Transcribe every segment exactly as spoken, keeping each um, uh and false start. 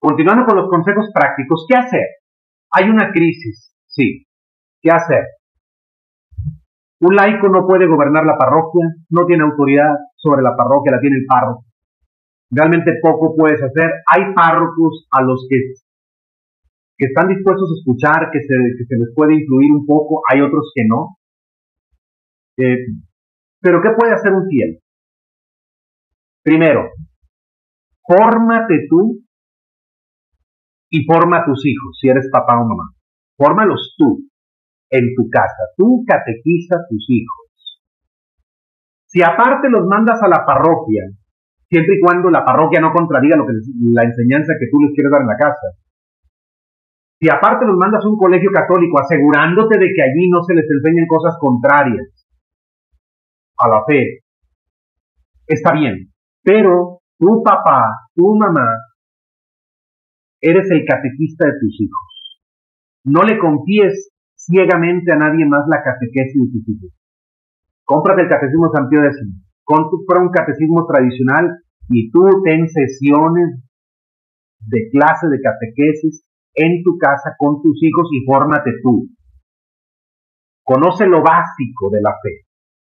Continuando con los consejos prácticos, ¿qué hacer? Hay una crisis, sí. ¿Qué hacer? Un laico no puede gobernar la parroquia, no tiene autoridad sobre la parroquia, la tiene el párroco. Realmente poco puedes hacer. Hay párrocos a los que, que están dispuestos a escuchar, que se, que se les puede influir un poco, hay otros que no. Eh, pero ¿qué puede hacer un fiel? Primero, fórmate tú y forma a tus hijos, si eres papá o mamá. Fórmalos tú, en tu casa. Tú catequiza a tus hijos. Si aparte los mandas a la parroquia, siempre y cuando la parroquia no contradiga lo que les, la enseñanza que tú les quieres dar en la casa. Si aparte los mandas a un colegio católico, asegurándote de que allí no se les enseñen cosas contrarias a la fe, está bien. Pero tu papá, tu mamá, eres el catequista de tus hijos. No le confíes ciegamente a nadie más la catequesis de tus hijos. Cómprate el catecismo San Pío X. Compra un catecismo tradicional y tú ten sesiones de clase de catequesis en tu casa con tus hijos y fórmate tú. Conoce lo básico de la fe.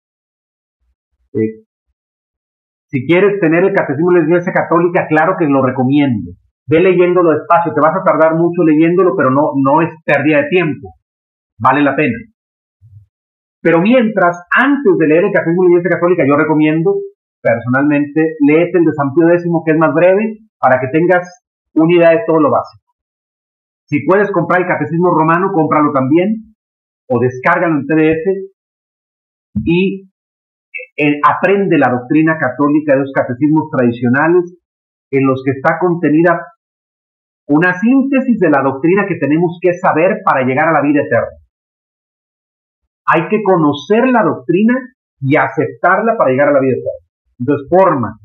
Eh, si quieres tener el catecismo de la Iglesia Católica, claro que lo recomiendo. Ve leyéndolo despacio, te vas a tardar mucho leyéndolo, pero no, no es pérdida de tiempo. Vale la pena. Pero mientras, antes de leer el catecismo de la Iglesia Católica, yo recomiendo, personalmente, léete el de San Pío X, que es más breve, para que tengas una idea de todo lo básico. Si puedes comprar el catecismo romano, cómpralo también, o descárgalo en P D F, y eh, aprende la doctrina católica de los catecismos tradicionales, en los que está contenida una síntesis de la doctrina que tenemos que saber para llegar a la vida eterna. Hay que conocer la doctrina y aceptarla para llegar a la vida eterna. Entonces, fórmate.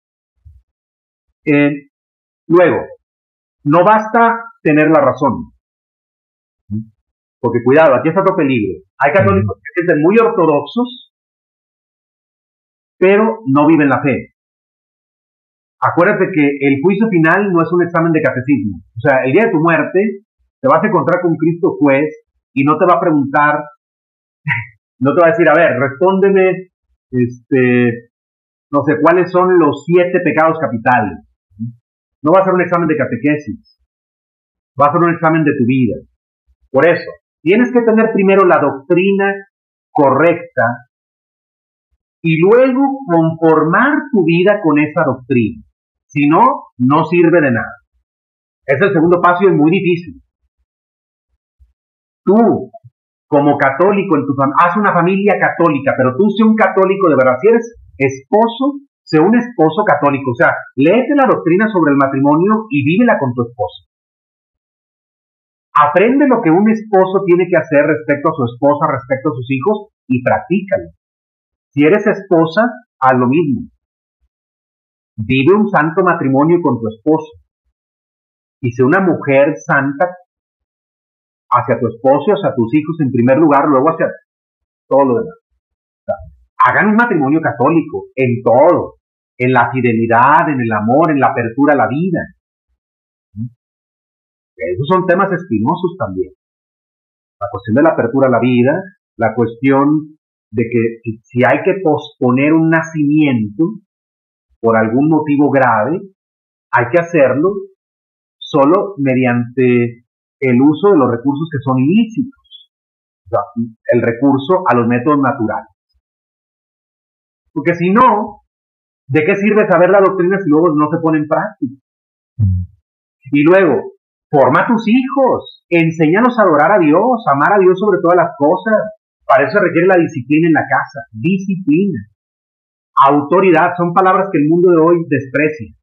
Eh, luego, no basta tener la razón. Porque cuidado, aquí está otro peligro. Hay católicos que son muy ortodoxos, pero no viven la fe. Acuérdate que el juicio final no es un examen de catecismo. O sea, el día de tu muerte te vas a encontrar con Cristo juez y no te va a preguntar, no te va a decir, a ver, respóndeme, este, no sé, cuáles son los siete pecados capitales. No va a ser un examen de catequesis. Va a ser un examen de tu vida. Por eso, tienes que tener primero la doctrina correcta y luego conformar tu vida con esa doctrina. Si no, no sirve de nada. Es el segundo paso y es muy difícil. Tú, como católico, en tu fam- haz una familia católica, pero tú sé un católico de verdad. Si eres esposo, sé un esposo católico. O sea, léete la doctrina sobre el matrimonio y vívela con tu esposo. Aprende lo que un esposo tiene que hacer respecto a su esposa, respecto a sus hijos, y practícalo. Si eres esposa, haz lo mismo. Vive un santo matrimonio con tu esposo. Y sé una mujer santa hacia tu esposo y hacia tus hijos en primer lugar, luego hacia todo lo demás. O sea, hagan un matrimonio católico en todo, en la fidelidad, en el amor, en la apertura a la vida. Esos son temas espinosos también. La cuestión de la apertura a la vida, la cuestión de que si hay que posponer un nacimiento por algún motivo grave, hay que hacerlo solo mediante el uso de los recursos que son ilícitos. O sea, el recurso a los métodos naturales. Porque si no, ¿de qué sirve saber la doctrina si luego no se pone en práctica? Y luego, forma a tus hijos, enséñalos a adorar a Dios, a amar a Dios sobre todas las cosas. Para eso se requiere la disciplina en la casa. Disciplina. Autoridad, son palabras que el mundo de hoy desprecia.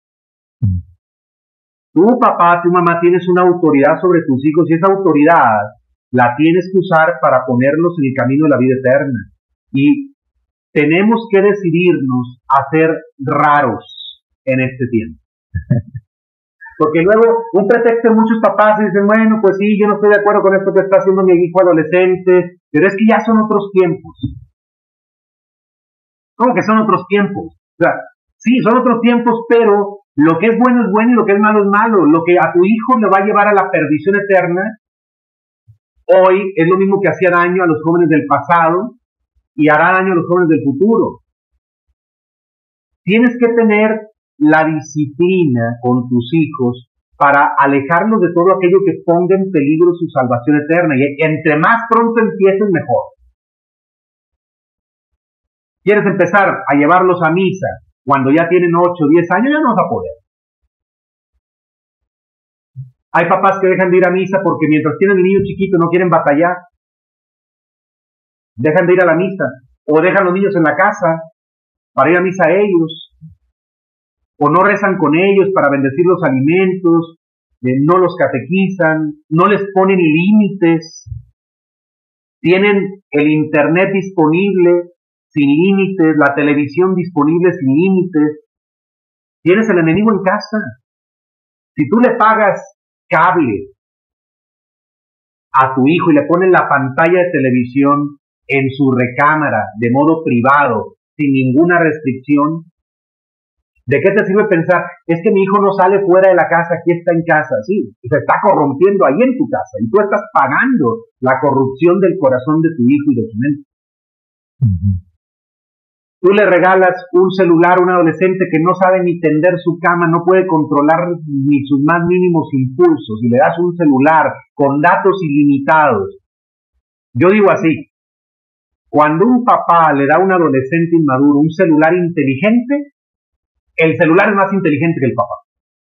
Tu papá, tu mamá tienes una autoridad sobre tus hijos y esa autoridad la tienes que usar para ponerlos en el camino de la vida eterna. Y tenemos que decidirnos a ser raros en este tiempo. Porque luego, un pretexto de muchos papás dicen, bueno, pues sí, yo no estoy de acuerdo con esto que está haciendo mi hijo adolescente, pero es que ya son otros tiempos. ¿Cómo que son otros tiempos? O sea, sí, son otros tiempos, pero Lo que es bueno es bueno y lo que es malo es malo. Lo que a tu hijo le va a llevar a la perdición eterna, hoy es lo mismo que hacía daño a los jóvenes del pasado y hará daño a los jóvenes del futuro. Tienes que tener la disciplina con tus hijos para alejarlos de todo aquello que ponga en peligro su salvación eterna. Y entre más pronto empieces, mejor. ¿Quieres empezar a llevarlos a misa cuando ya tienen ocho, diez años? Ya no vas a poder. Hay papás que dejan de ir a misa porque mientras tienen el niño chiquito no quieren batallar. Dejan de ir a la misa. O dejan los niños en la casa para ir a misa a ellos. O no rezan con ellos para bendecir los alimentos. Eh, no los catequizan. No les ponen límites. Tienen el internet disponible sin límites. La televisión disponible sin límites. Tienes el enemigo en casa. Si tú le pagas cable a tu hijo y le ponen la pantalla de televisión en su recámara de modo privado, sin ninguna restricción, ¿de qué te sirve pensar? Es que mi hijo no sale fuera de la casa, aquí está en casa. Sí, se está corrompiendo ahí en tu casa y tú estás pagando la corrupción del corazón de tu hijo y de tu mente. Uh-huh. Tú le regalas un celular a un adolescente que no sabe ni tender su cama, no puede controlar ni sus más mínimos impulsos, y le das un celular con datos ilimitados. Yo digo así, cuando un papá le da a un adolescente inmaduro un celular inteligente, el celular es más inteligente que el papá.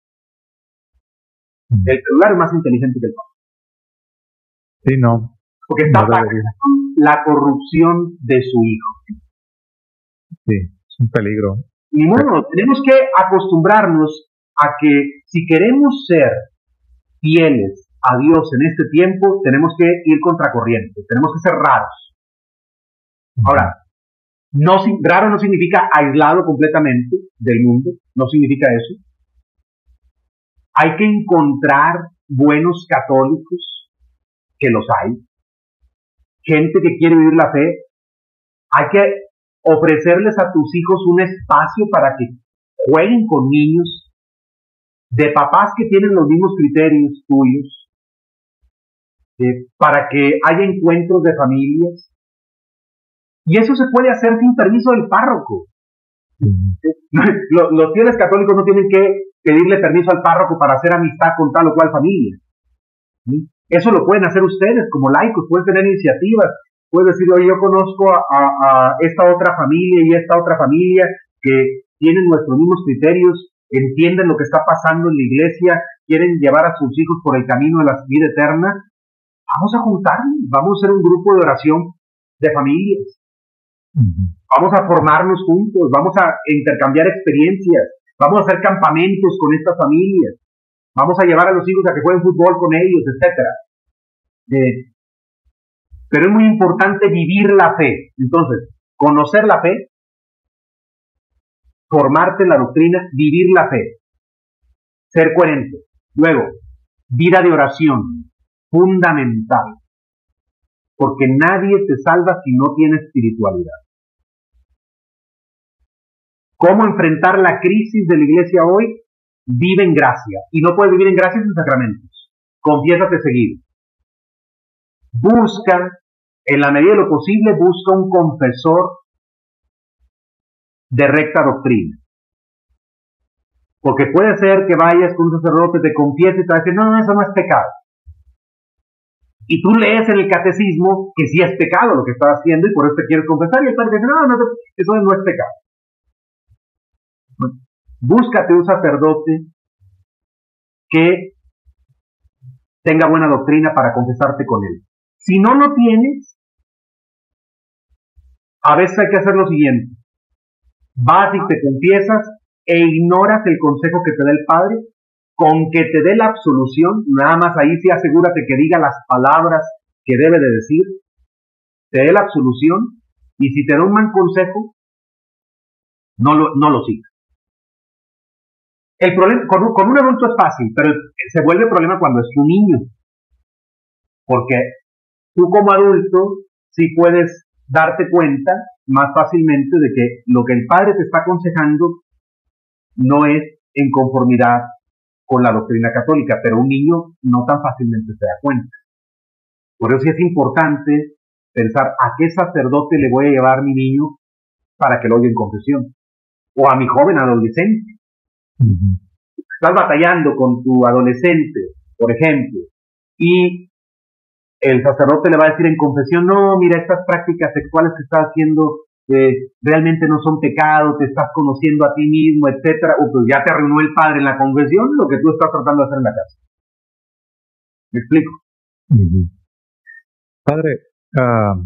El celular es más inteligente que el papá. Sí, no. Porque está no pagando la corrupción de su hijo. Sí, es un peligro. Ni modo, tenemos que acostumbrarnos a que si queremos ser fieles a Dios en este tiempo, tenemos que ir contracorriente, tenemos que ser raros. Ahora, no, raro no significa aislado completamente del mundo, no significa eso. Hay que encontrar buenos católicos, que los hay, gente que quiere vivir la fe. Hay que ofrecerles a tus hijos un espacio para que jueguen con niños de papás que tienen los mismos criterios tuyos, eh, para que haya encuentros de familias. Y eso se puede hacer sin permiso del párroco. Los, los fieles católicos no tienen que pedirle permiso al párroco para hacer amistad con tal o cual familia. Eso lo pueden hacer ustedes como laicos, pueden tener iniciativas. Puedes decir, oye, yo conozco a, a, a esta otra familia y esta otra familia que tienen nuestros mismos criterios, entienden lo que está pasando en la iglesia, quieren llevar a sus hijos por el camino de la vida eterna. Vamos a juntarnos, vamos a hacer un grupo de oración de familias. Uh-huh. Vamos a formarnos juntos, vamos a intercambiar experiencias, vamos a hacer campamentos con estas familias, vamos a llevar a los hijos a que jueguen fútbol con ellos, etcétera. Eh, Pero es muy importante vivir la fe. Entonces, conocer la fe, formarte en la doctrina, vivir la fe, ser coherente. Luego, vida de oración, fundamental. Porque nadie se salva si no tiene espiritualidad. ¿Cómo enfrentar la crisis de la iglesia hoy? Vive en gracia. Y no puedes vivir en gracia sin sacramentos. Confiésate seguido. Busca, en la medida de lo posible, busca un confesor de recta doctrina. Porque puede ser que vayas con un sacerdote, te confieses y te va a decir, no, no, eso no es pecado. Y tú lees en el catecismo que sí es pecado lo que estás haciendo y por eso te quieres confesar y el padre te dice, no, no, eso no es pecado. Bueno, búscate un sacerdote que tenga buena doctrina para confesarte con él. Si no lo tienes, a veces hay que hacer lo siguiente. Vas y te confiesas e ignoras el consejo que te da el padre, con que te dé la absolución, nada más ahí sí asegúrate que diga las palabras que debe de decir, te dé la absolución, y si te da un mal consejo, no lo, no lo sigas. El problema, con un, con un adulto es fácil, pero se vuelve problema cuando es un niño. Porque tú como adulto sí puedes darte cuenta más fácilmente de que lo que el padre te está aconsejando no es en conformidad con la doctrina católica, pero un niño no tan fácilmente se da cuenta. Por eso sí es importante pensar a qué sacerdote le voy a llevar mi niño para que lo oiga en confesión, o a mi joven adolescente. Uh-huh. Estás batallando con tu adolescente, por ejemplo, y el sacerdote le va a decir en confesión, no, mira, estas prácticas sexuales que estás haciendo eh, realmente no son pecado, te estás conociendo a ti mismo, etcétera. O pues ya te arruinó el padre en la confesión lo que tú estás tratando de hacer en la casa. ¿Me explico? Uh-huh. Padre, uh,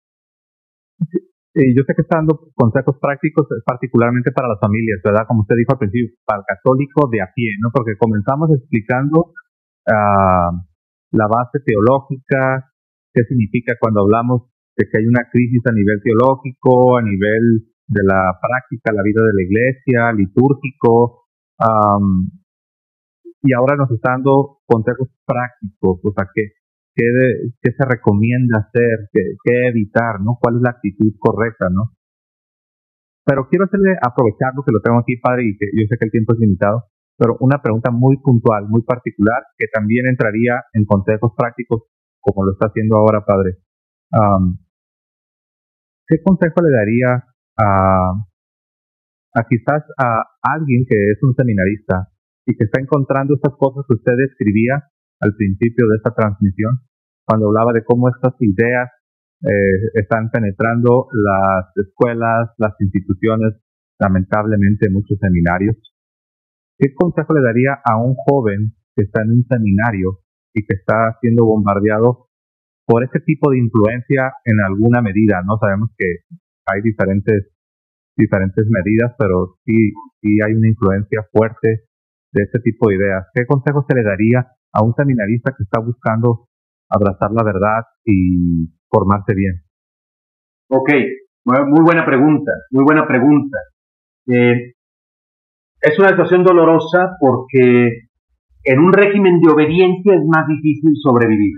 yo sé que está dando consejos prácticos particularmente para las familias, ¿verdad? Como usted dijo al principio, para el católico de a pie, ¿no? Porque comenzamos explicando uh, la base teológica, qué significa cuando hablamos de que hay una crisis a nivel teológico, a nivel de la práctica, la vida de la iglesia, litúrgico, um, y ahora nos está dando consejos prácticos, o sea, que ¿Qué, de, ¿Qué se recomienda hacer? ¿Qué, ¿Qué evitar? ¿No? ¿Cuál es la actitud correcta? ¿No? Pero quiero hacerle, aprovechando que lo tengo aquí, padre, y que yo sé que el tiempo es limitado, pero una pregunta muy puntual, muy particular, que también entraría en consejos prácticos, como lo está haciendo ahora, padre. Um, ¿Qué consejo le daría a, a quizás a alguien que es un seminarista y que está encontrando estas cosas que usted describía al principio de esta transmisión, cuando hablaba de cómo estas ideas eh, están penetrando las escuelas, las instituciones, lamentablemente muchos seminarios? ¿Qué consejo le daría a un joven que está en un seminario y que está siendo bombardeado por ese tipo de influencia en alguna medida? No sabemos que hay diferentes diferentes medidas, pero sí, sí hay una influencia fuerte de este tipo de ideas. ¿Qué consejo se le daría a un seminarista que está buscando abrazar la verdad y formarse bien? Ok, muy buena pregunta, muy buena pregunta. Eh, es una situación dolorosa porque en un régimen de obediencia es más difícil sobrevivir.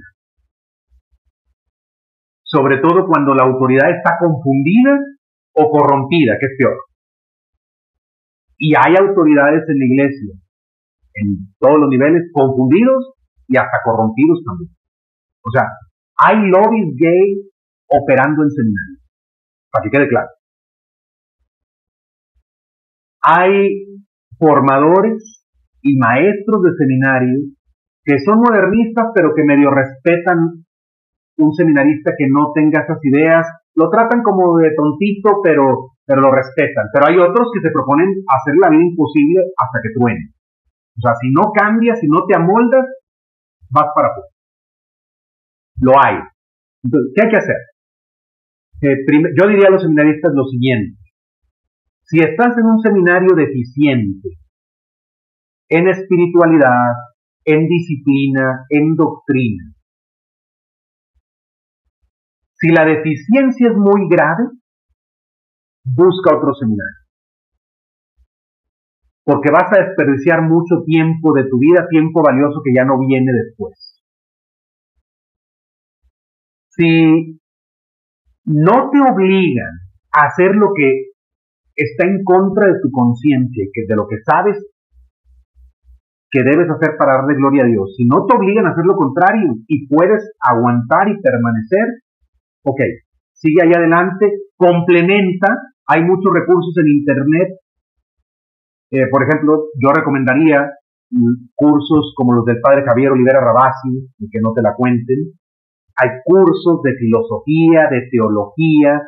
Sobre todo cuando la autoridad está confundida o corrompida, que es peor. Y hay autoridades en la iglesia, en todos los niveles, confundidos y hasta corrompidos también. O sea, hay lobbies gay operando en seminarios, para que quede claro. Hay formadores y maestros de seminarios que son modernistas, pero que medio respetan un seminarista que no tenga esas ideas. Lo tratan como de tontito, pero, pero lo respetan. Pero hay otros que se proponen hacer la vida imposible hasta que truene. O sea, si no cambias, si no te amoldas, vas para afuera. Lo hay. Entonces, ¿qué hay que hacer? Eh, prim- yo diría a los seminaristas lo siguiente. Si estás en un seminario deficiente en espiritualidad, en disciplina, en doctrina, si la deficiencia es muy grave, busca otro seminario. Porque vas a desperdiciar mucho tiempo de tu vida, tiempo valioso que ya no viene después. Si no te obligan a hacer lo que está en contra de tu conciencia, que de lo que sabes que debes hacer para darle gloria a Dios, si no te obligan a hacer lo contrario y puedes aguantar y permanecer, ok, sigue ahí adelante, complementa, hay muchos recursos en internet. Eh, por ejemplo, yo recomendaría mm, cursos como los del padre Javier Olivera Rabasi, y que no te la cuenten. Hay cursos de filosofía, de teología,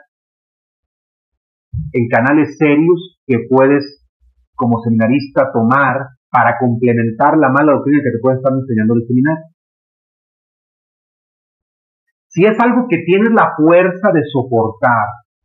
en canales serios que puedes, como seminarista, tomar para complementar la mala doctrina que te puede estar enseñando el seminario. Si es algo que tienes la fuerza de soportar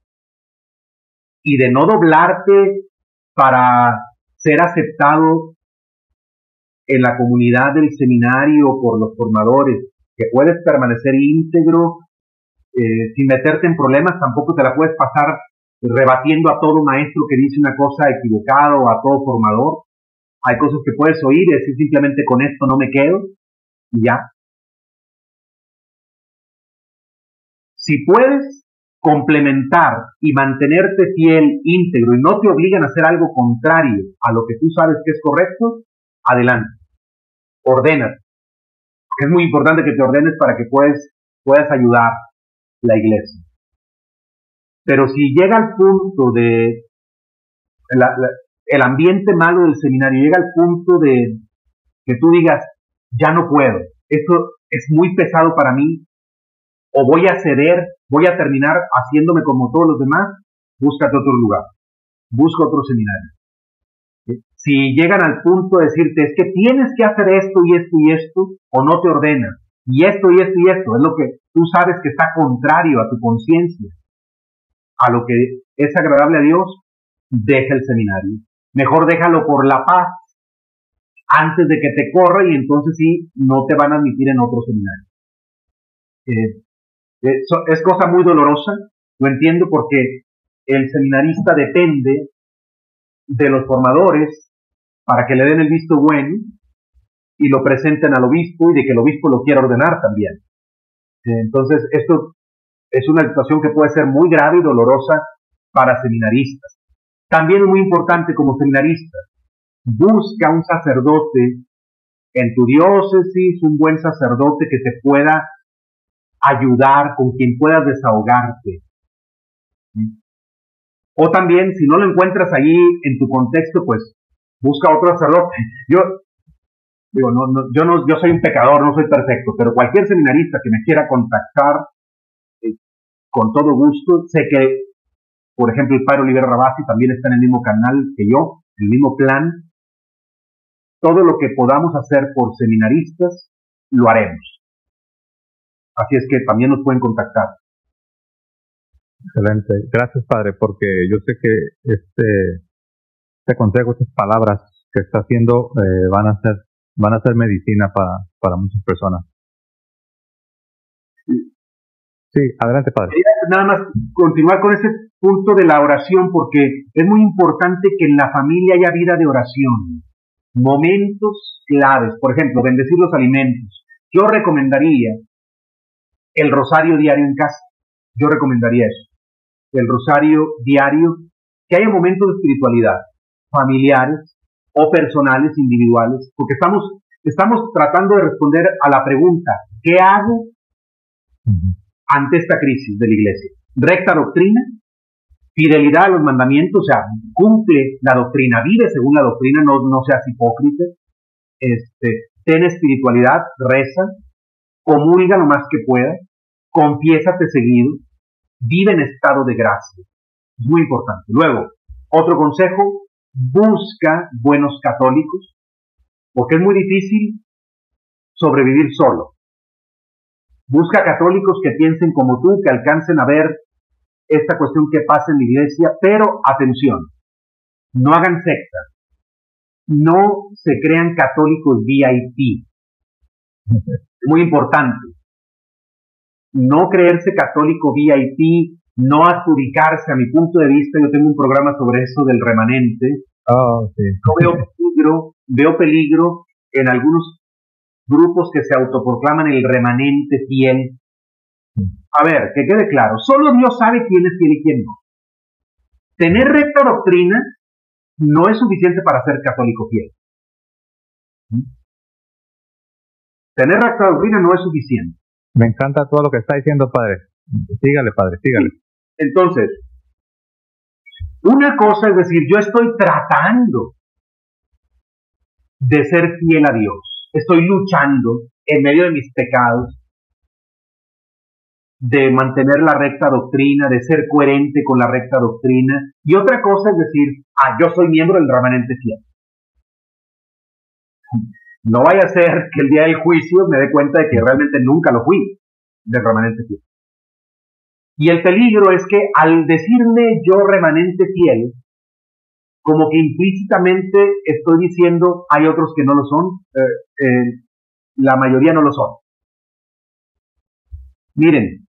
y de no doblarte para ser aceptado en la comunidad del seminario por los formadores, que puedes permanecer íntegro, eh, sin meterte en problemas, tampoco te la puedes pasar rebatiendo a todo maestro que dice una cosa equivocada o a todo formador. Hay cosas que puedes oír y decir simplemente con esto no me quedo y ya. Si puedes, complementar y mantenerte fiel, íntegro, y no te obligan a hacer algo contrario a lo que tú sabes que es correcto, adelante. Ordénate. Es muy importante que te ordenes para que puedes, puedas ayudar la iglesia. Pero si llega al punto de la, la, el ambiente malo del seminario, llega al punto de que tú digas, ya no puedo, esto es muy pesado para mí, o voy a ceder, voy a terminar haciéndome como todos los demás, búscate otro lugar, busca otro seminario. Si llegan al punto de decirte, es que tienes que hacer esto y esto y esto, o no te ordenas, y esto y esto y esto, es lo que tú sabes que está contrario a tu conciencia, a lo que es agradable a Dios, deja el seminario. Mejor déjalo por la paz, antes de que te corra, y entonces sí, no te van a admitir en otro seminario. Eh, es, es cosa muy dolorosa, lo entiendo, porque el seminarista depende de los formadores para que le den el visto bueno y lo presenten al obispo, y de que el obispo lo quiera ordenar también. Entonces, esto es una situación que puede ser muy grave y dolorosa para seminaristas. También es muy importante como seminarista, busca un sacerdote en tu diócesis, un buen sacerdote que te pueda ayudar, con quien puedas desahogarte. O también, si no lo encuentras allí en tu contexto, pues busca otro sacerdote. Yo digo, no, no, yo no, yo soy un pecador, no soy perfecto, pero cualquier seminarista que me quiera contactar, eh, con todo gusto. Sé que, por ejemplo, el padre Olivera Rabasi también está en el mismo canal que yo, el mismo plan. Todo lo que podamos hacer por seminaristas, lo haremos. Así es que también nos pueden contactar. Excelente. Gracias, padre, porque yo sé que este, este consejo, estas palabras que está haciendo eh, van a ser van a ser medicina para, para muchas personas. Sí. Sí, adelante, padre. Nada más continuar con ese punto de la oración, porque es muy importante que en la familia haya vida de oración. Momentos claves, por ejemplo, bendecir los alimentos. Yo recomendaría el rosario diario en casa. Yo recomendaría eso. El rosario diario, que haya momentos de espiritualidad, familiares o personales, individuales, porque estamos, estamos tratando de responder a la pregunta, ¿qué hago ante esta crisis de la iglesia? Recta doctrina, fidelidad a los mandamientos, o sea, cumple la doctrina, vive según la doctrina, no, no seas hipócrita, este, ten espiritualidad, reza, comulga lo más que pueda, confiésate seguido, vive en estado de gracia. Es muy importante. Luego, otro consejo, busca buenos católicos, porque es muy difícil sobrevivir solo. Busca católicos que piensen como tú, que alcancen a ver esta cuestión que pasa en la iglesia, pero atención, no hagan sectas, no se crean católicos V I P. Muy importante. No creerse católico V I P, no adjudicarse, a mi punto de vista, yo tengo un programa sobre eso del remanente. Oh, sí. Yo veo peligro, veo peligro en algunos grupos que se autoproclaman el remanente fiel. A ver, que quede claro, solo Dios sabe quién es fiel y quién no. Tener recta doctrina no es suficiente para ser católico fiel. Tener recta doctrina no es suficiente. Me encanta todo lo que está diciendo, padre. Sígale, padre, sígale. Entonces, una cosa es decir, yo estoy tratando de ser fiel a Dios. Estoy luchando en medio de mis pecados, de mantener la recta doctrina, de ser coherente con la recta doctrina. Y otra cosa es decir, ah, yo soy miembro del remanente fiel. No vaya a ser que el día del juicio me dé cuenta de que realmente nunca lo fui del remanente fiel. Y el peligro es que al decirme yo remanente fiel, como que implícitamente estoy diciendo hay otros que no lo son, eh, eh, la mayoría no lo son. Miren,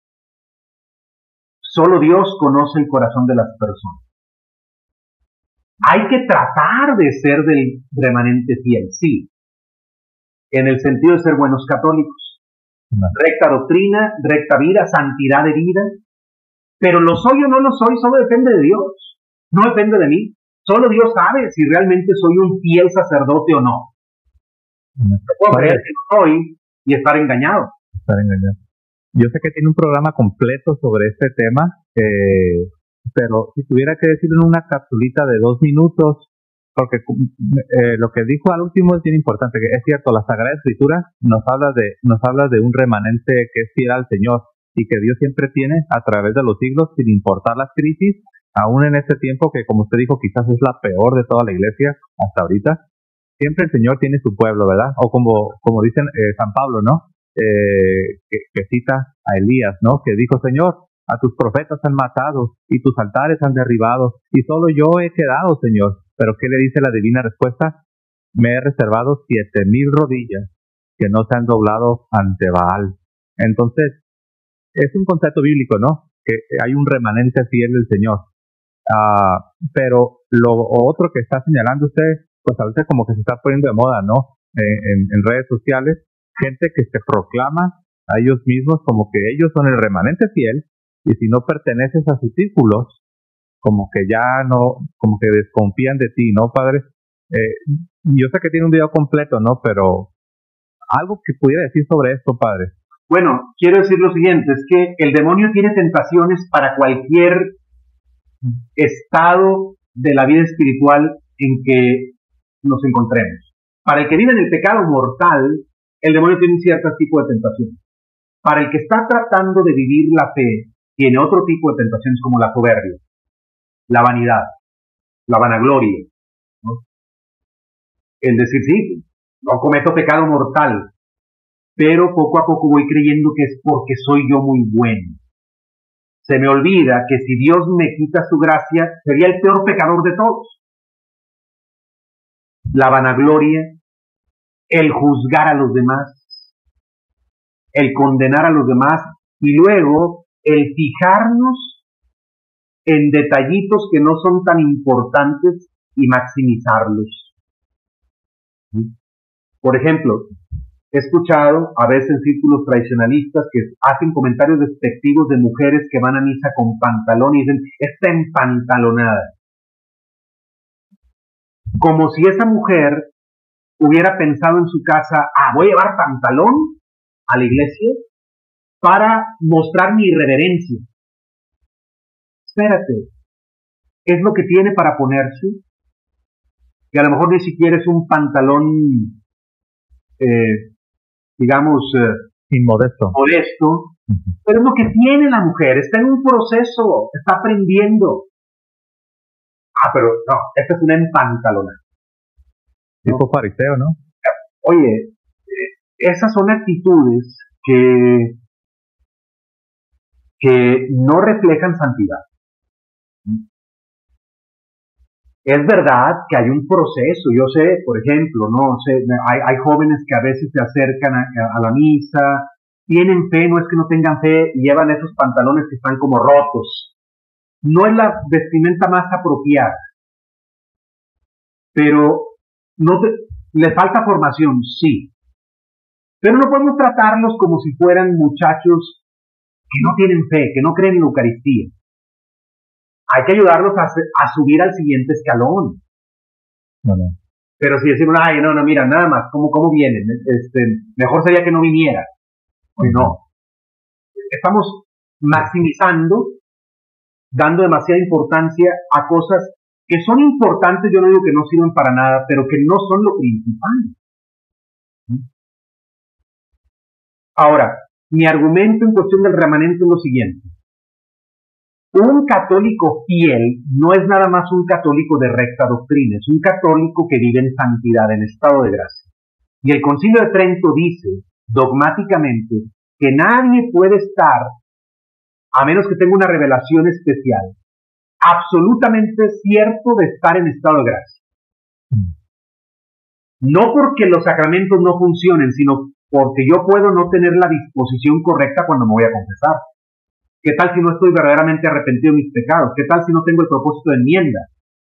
solo Dios conoce el corazón de las personas. Hay que tratar de ser del remanente fiel, sí, en el sentido de ser buenos católicos. Recta doctrina, recta vida, santidad de vida, Pero lo soy o no lo soy, solo depende de Dios, no depende de mí. Solo Dios sabe si realmente soy un fiel sacerdote o no. Yo puedo creer que lo soy y estar engañado. Estar engañado. Yo sé que tiene un programa completo sobre este tema, eh, pero si tuviera que decirlo en una capsulita de dos minutos, porque eh, lo que dijo al último es bien importante, que es cierto, la Sagrada Escritura nos habla de nos habla de un remanente que es fiel al Señor y que Dios siempre tiene a través de los siglos, sin importar las crisis, aún en este tiempo que, como usted dijo, quizás es la peor de toda la iglesia hasta ahorita, siempre el Señor tiene su pueblo, ¿verdad? O como como dicen eh, San Pablo, ¿no? Eh, que, que cita a Elías, ¿no? Que dijo, Señor, a tus profetas han matado y tus altares han derribado y solo yo he quedado, Señor. Pero ¿qué le dice la divina respuesta? Me he reservado siete mil rodillas que no se han doblado ante Baal. Entonces, es un concepto bíblico, ¿no? Que hay un remanente fiel del Señor. Uh, pero lo otro que está señalando usted, pues ahorita como que se está poniendo de moda, ¿no? En, en redes sociales, gente que se proclama a ellos mismos como que ellos son el remanente fiel y si no perteneces a sus círculos, como que ya no, como que desconfían de ti, ¿no, padre? Eh, yo sé que tiene un video completo, ¿no? Pero algo que pudiera decir sobre esto, padre. Bueno, quiero decir lo siguiente, es que el demonio tiene tentaciones para cualquier estado de la vida espiritual en que nos encontremos. Para el que vive en el pecado mortal, el demonio tiene un cierto tipo de tentación. Para el que está tratando de vivir la fe, tiene otro tipo de tentaciones como la soberbia, la vanidad, la vanagloria, ¿no? El decir, sí, no cometo pecado mortal, pero poco a poco voy creyendo que es porque soy yo muy bueno. Se me olvida que si Dios me quita su gracia, sería el peor pecador de todos. La vanagloria, el juzgar a los demás, el condenar a los demás y luego el fijarnos en detallitos que no son tan importantes y maximizarlos. Por ejemplo, he escuchado a veces en círculos tradicionalistas que hacen comentarios despectivos de mujeres que van a misa con pantalón y dicen, está empantalonada. Como si esa mujer hubiera pensado en su casa, ah, voy a llevar pantalón a la iglesia para mostrar mi irreverencia. Espérate, es lo que tiene para ponerse, que a lo mejor ni siquiera es un pantalón, eh, digamos, eh, inmodesto, modesto, uh-huh. Pero es lo que tiene la mujer, está en un proceso, está aprendiendo. Ah, pero no, esta es una empantalona. Tipo ¿no? fariseo, ¿no? Oye, eh, esas son actitudes que, que no reflejan santidad. Es verdad que hay un proceso, yo sé, por ejemplo, no sé, hay, hay jóvenes que a veces se acercan a, a la misa, tienen fe, no es que no tengan fe, y llevan esos pantalones que están como rotos. No es la vestimenta más apropiada, pero no te, le falta formación, sí, pero no podemos tratarlos como si fueran muchachos que no tienen fe, que no creen en la Eucaristía. Hay que ayudarlos a, a subir al siguiente escalón. No, no. Pero si decimos, ay, no, no, mira, nada más, ¿cómo, cómo vienen? Este, mejor sería que no viniera. Pues no. Estamos maximizando, dando demasiada importancia a cosas que son importantes, yo no digo que no sirven para nada, pero que no son lo principal. Ahora, mi argumento en cuestión del remanente es lo siguiente. Un católico fiel no es nada más un católico de recta doctrina, es un católico que vive en santidad, en estado de gracia. Y el Concilio de Trento dice, dogmáticamente, que nadie puede estar, a menos que tenga una revelación especial, absolutamente cierto de estar en estado de gracia. No porque los sacramentos no funcionen, sino porque yo puedo no tener la disposición correcta cuando me voy a confesar. ¿Qué tal si no estoy verdaderamente arrepentido de mis pecados? ¿Qué tal si no tengo el propósito de enmienda?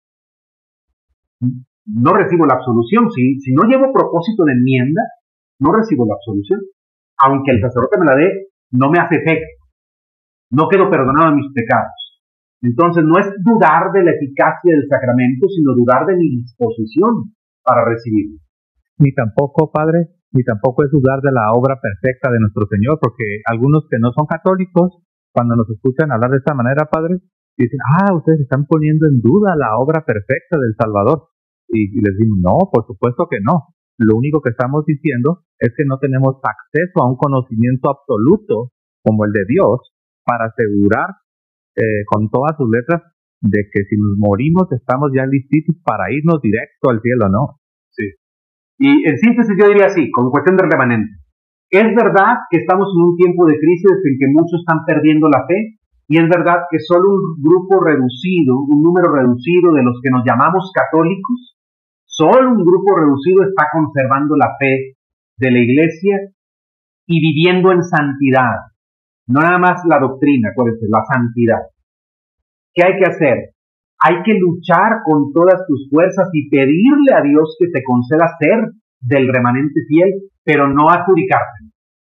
No recibo la absolución. Si, si no llevo propósito de enmienda, no recibo la absolución. Aunque el sacerdote me la dé, no me hace efecto. no quedo perdonado de mis pecados. Entonces no es dudar de la eficacia del sacramento, sino dudar de mi disposición para recibirlo. Ni tampoco, Padre, ni tampoco es dudar de la obra perfecta de nuestro Señor, porque algunos que no son católicos, cuando nos escuchan hablar de esta manera, Padre, dicen, ah, ustedes están poniendo en duda la obra perfecta del Salvador. Y, y les digo, no, por supuesto que no. Lo único que estamos diciendo es que no tenemos acceso a un conocimiento absoluto como el de Dios para asegurar eh, con todas sus letras de que si nos morimos estamos ya listos para irnos directo al cielo, ¿no? Sí. Y en síntesis yo diría así, con cuestión del remanente. Es verdad que estamos en un tiempo de crisis en que muchos están perdiendo la fe, y es verdad que solo un grupo reducido, un número reducido de los que nos llamamos católicos, solo un grupo reducido está conservando la fe de la Iglesia y viviendo en santidad. No nada más la doctrina, acuérdense, la santidad. ¿Qué hay que hacer? Hay que luchar con todas tus fuerzas y pedirle a Dios que te conceda ser del remanente fiel, pero no adjudicarte.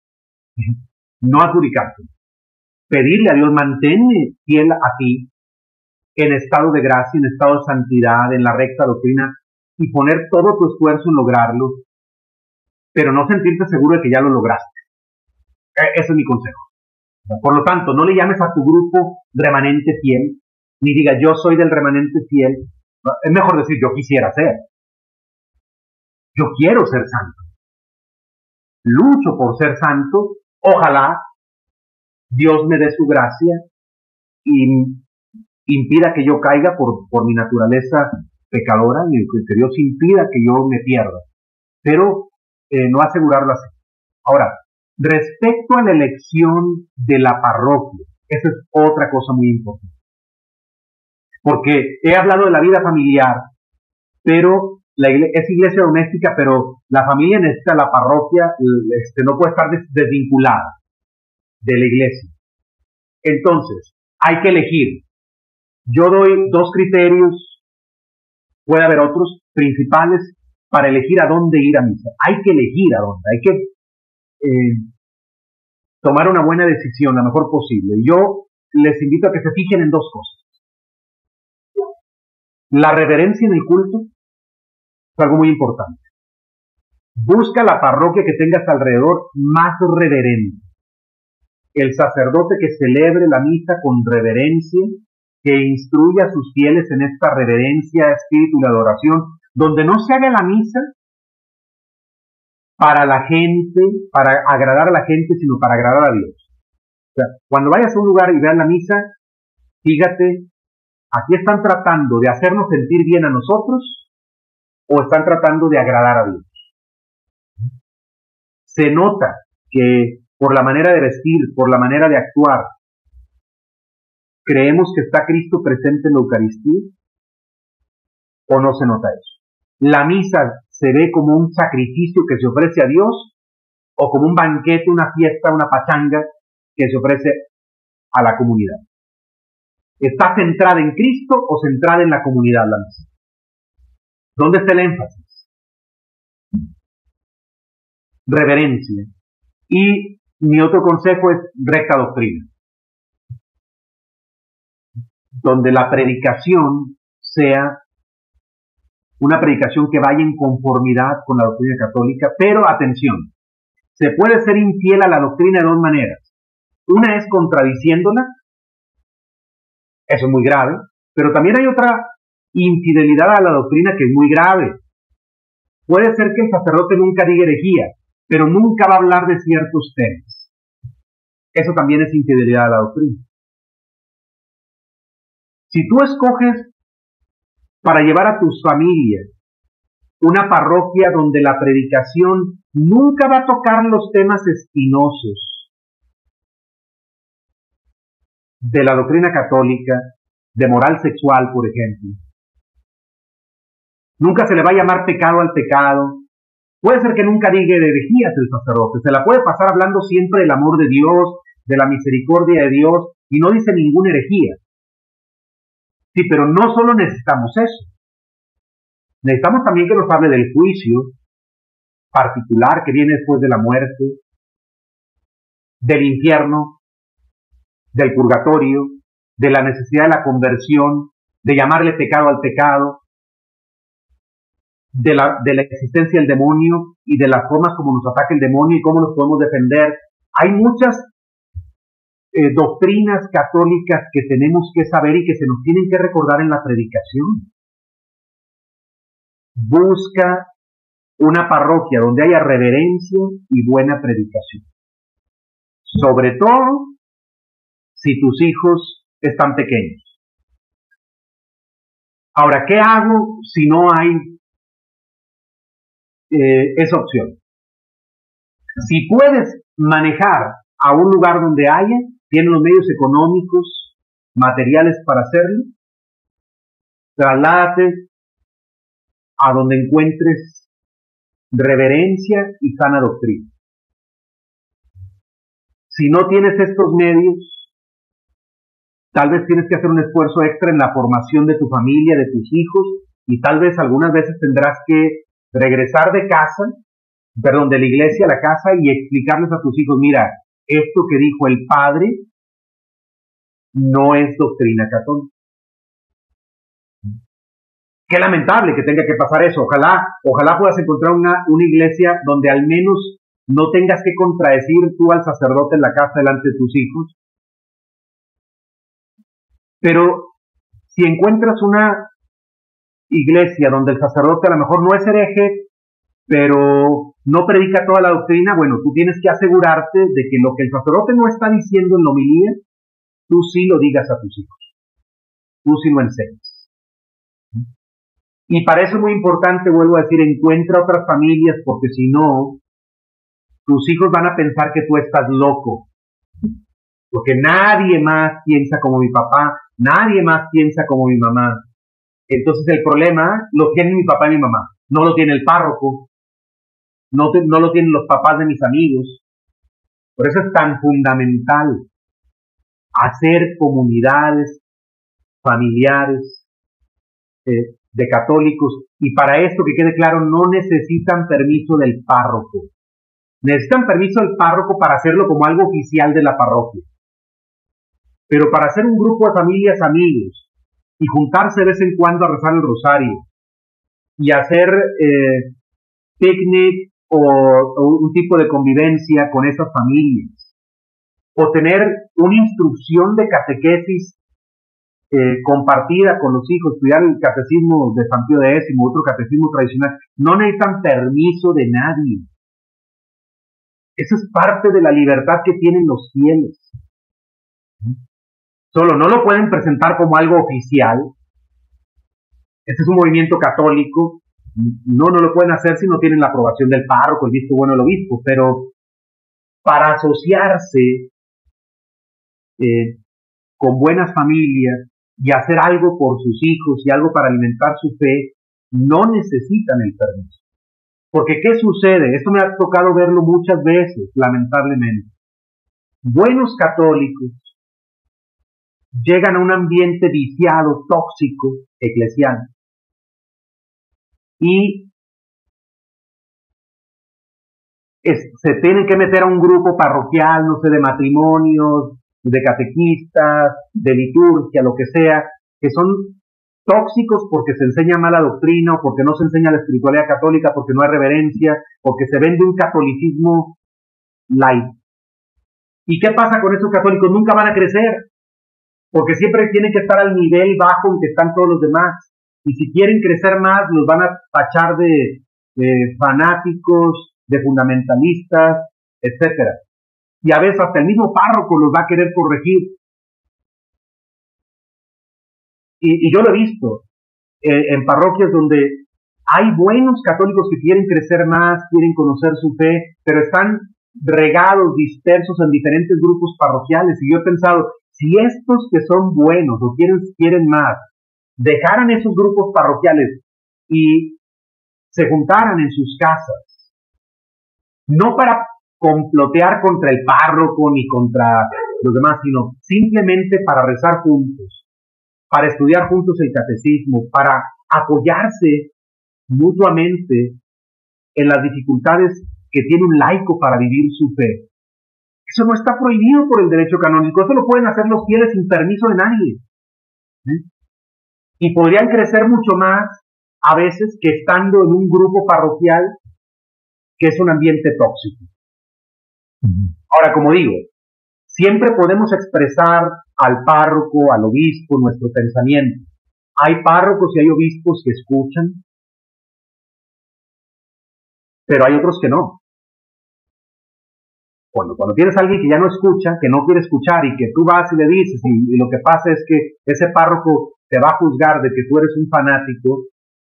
No adjudicarte. Pedirle a Dios, manténme fiel a ti, en estado de gracia, en estado de santidad, en la recta doctrina, y poner todo tu esfuerzo en lograrlo, pero no sentirte seguro de que ya lo lograste. Ese es mi consejo. Por lo tanto, no le llames a tu grupo remanente fiel, ni diga yo soy del remanente fiel. Es mejor decir yo quisiera ser. Yo quiero ser santo. Lucho por ser santo. Ojalá Dios me dé su gracia y impida que yo caiga por, por mi naturaleza pecadora y que Dios impida que yo me pierda. Pero eh, no asegurarlo así. Ahora, respecto a la elección de la parroquia, esa es otra cosa muy importante. Porque he hablado de la vida familiar, pero la iglesia, es iglesia doméstica, pero la familia necesita la parroquia, este, no puede estar des, desvinculada de la iglesia. Entonces, hay que elegir. Yo doy dos criterios, puede haber otros principales, para elegir a dónde ir a misa. Hay que elegir a dónde, hay que eh, tomar una buena decisión, la mejor posible. Yo les invito a que se fijen en dos cosas. La reverencia en el culto es algo muy importante. Busca la parroquia que tengas alrededor más reverente. El sacerdote que celebre la misa con reverencia, que instruya a sus fieles en esta reverencia, espíritu y adoración, donde no se haga la misa para la gente, para agradar a la gente, sino para agradar a Dios. O sea, cuando vayas a un lugar y veas la misa, fíjate, ¿aquí están tratando de hacernos sentir bien a nosotros o están tratando de agradar a Dios? Se nota que por la manera de vestir, por la manera de actuar, ¿creemos que está Cristo presente en la Eucaristía? ¿O no se nota eso? ¿La misa se ve como un sacrificio que se ofrece a Dios o como un banquete, una fiesta, una pachanga que se ofrece a la comunidad? ¿Está centrada en Cristo o centrada en la comunidad la misa? ¿Dónde está el énfasis? Reverencia. Y mi otro consejo es recta doctrina, donde la predicación sea una predicación que vaya en conformidad con la doctrina católica, pero atención, se puede ser infiel a la doctrina de dos maneras. Una es contradiciéndola, eso es muy grave, pero también hay otra infidelidad a la doctrina que es muy grave. Puede ser que el sacerdote nunca diga herejía, pero nunca va a hablar de ciertos temas. Eso también es infidelidad a la doctrina. Si tú escoges para llevar a tus familias una parroquia donde la predicación nunca va a tocar los temas espinosos de la doctrina católica, de moral sexual, por ejemplo, nunca se le va a llamar pecado al pecado, puede ser que nunca diga herejías el sacerdote, se la puede pasar hablando siempre del amor de Dios, de la misericordia de Dios, y no dice ninguna herejía. Sí, pero no solo necesitamos eso. Necesitamos también que nos hable del juicio particular que viene después de la muerte, del infierno, del purgatorio, de la necesidad de la conversión, de llamarle pecado al pecado, de la, de la existencia del demonio y de las formas como nos ataca el demonio y cómo nos podemos defender. Hay muchas eh, doctrinas católicas que tenemos que saber y que se nos tienen que recordar en la predicación. Busca una parroquia donde haya reverencia y buena predicación. Sobre todo si tus hijos están pequeños. Ahora, ¿qué hago si no hay eh, esa opción? Si puedes manejar a un lugar donde haya, tienes los medios económicos, materiales para hacerlo, trasládate a donde encuentres reverencia y sana doctrina. Si no tienes estos medios, tal vez tienes que hacer un esfuerzo extra en la formación de tu familia, de tus hijos, y tal vez algunas veces tendrás que regresar de casa, perdón, de la iglesia a la casa y explicarles a tus hijos, mira, esto que dijo el padre no es doctrina católica. Qué lamentable que tenga que pasar eso. Ojalá, ojalá puedas encontrar una, una iglesia donde al menos no tengas que contradecir tú al sacerdote en la casa delante de tus hijos. Pero si encuentras una iglesia donde el sacerdote a lo mejor no es hereje, pero no predica toda la doctrina, bueno, tú tienes que asegurarte de que lo que el sacerdote no está diciendo en la homilía, tú sí lo digas a tus hijos. Tú sí lo enseñas. Y para eso es muy importante, vuelvo a decir, encuentra otras familias, porque si no, tus hijos van a pensar que tú estás loco. Porque nadie más piensa como mi papá, nadie más piensa como mi mamá. Entonces el problema lo tiene mi papá y mi mamá, no lo tiene el párroco, no, te, no lo tienen los papás de mis amigos. Por eso es tan fundamental hacer comunidades familiares eh, de católicos, y para esto, que quede claro, no necesitan permiso del párroco. Necesitan permiso del párroco para hacerlo como algo oficial de la parroquia. Pero para hacer un grupo de familias amigos y juntarse de vez en cuando a rezar el rosario y hacer eh, picnic o, o un tipo de convivencia con esas familias, o tener una instrucción de catequesis Eh, compartida con los hijos, estudiar el catecismo de San Pío X, otro catecismo tradicional, no necesitan permiso de nadie. Eso es parte de la libertad que tienen los fieles. Solo no lo pueden presentar como algo oficial. Este es un movimiento católico. No, no lo pueden hacer si no tienen la aprobación del párroco, el visto bueno del obispo, pero para asociarse eh, con buenas familias y hacer algo por sus hijos y algo para alimentar su fe, no necesitan el permiso. Porque ¿qué sucede? Esto me ha tocado verlo muchas veces, lamentablemente. Buenos católicos llegan a un ambiente viciado, tóxico, eclesial, y es, se tienen que meter a un grupo parroquial, no sé, de matrimonios, de catequistas, de liturgia, lo que sea, que son tóxicos porque se enseña mala doctrina, o porque no se enseña la espiritualidad católica, porque no hay reverencia, porque se vende un catolicismo light. ¿Y qué pasa con esos católicos? Nunca van a crecer, porque siempre tienen que estar al nivel bajo en que están todos los demás, y si quieren crecer más, los van a tachar de, de fanáticos, de fundamentalistas, etcétera. Y a veces hasta el mismo párroco los va a querer corregir. Y, y yo lo he visto eh, en parroquias donde hay buenos católicos que quieren crecer más, quieren conocer su fe, pero están regados, dispersos en diferentes grupos parroquiales. Y yo he pensado, si estos que son buenos o quieren, quieren más, dejaran esos grupos parroquiales y se juntaran en sus casas, no para complotear contra el párroco ni contra los demás, sino simplemente para rezar juntos, para estudiar juntos el catecismo, para apoyarse mutuamente en las dificultades que tiene un laico para vivir su fe. Eso no está prohibido por el derecho canónico, eso lo pueden hacer los fieles sin permiso de nadie. ¿Sí? Y podrían crecer mucho más a veces que estando en un grupo parroquial que es un ambiente tóxico. Ahora, como digo, siempre podemos expresar al párroco, al obispo, nuestro pensamiento. Hay párrocos y hay obispos que escuchan, pero hay otros que no. Cuando, cuando tienes a alguien que ya no escucha, que no quiere escuchar y que tú vas y le dices y, y lo que pasa es que ese párroco te va a juzgar de que tú eres un fanático,